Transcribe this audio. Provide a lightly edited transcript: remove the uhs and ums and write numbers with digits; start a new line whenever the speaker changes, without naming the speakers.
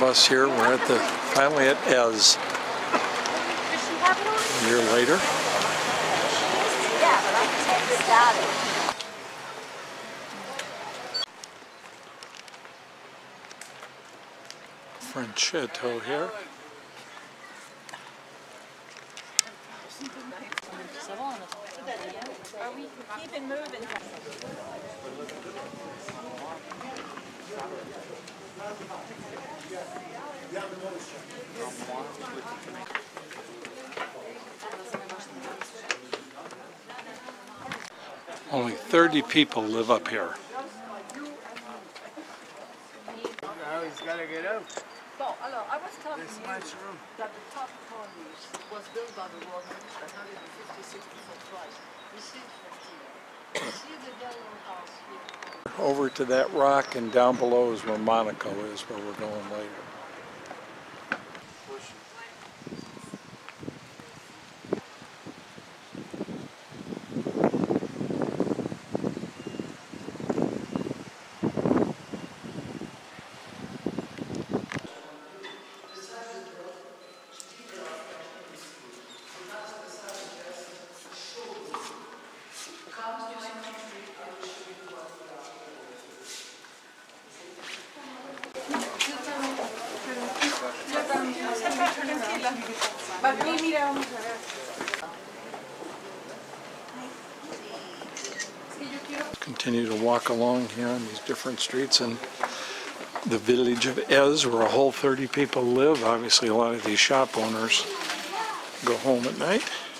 us here. We're at finally at Eze. A year later.
Yeah, but I'm just started.
French chateau here.
Keep it moving.
Only 30 people live up here.
Now he's got to get out.
Bon, alors, I was telling
This
you
much room.
that the top cornice was built by the Romans 156 before Christ. You see it from here. You see the yellow house here?
Over to that rock, and down below is where Monaco is, where we're going later. Continue to walk along here on these different streets in the village of Eze, where a whole 30 people live. Obviously, a lot of these shop owners go home at night.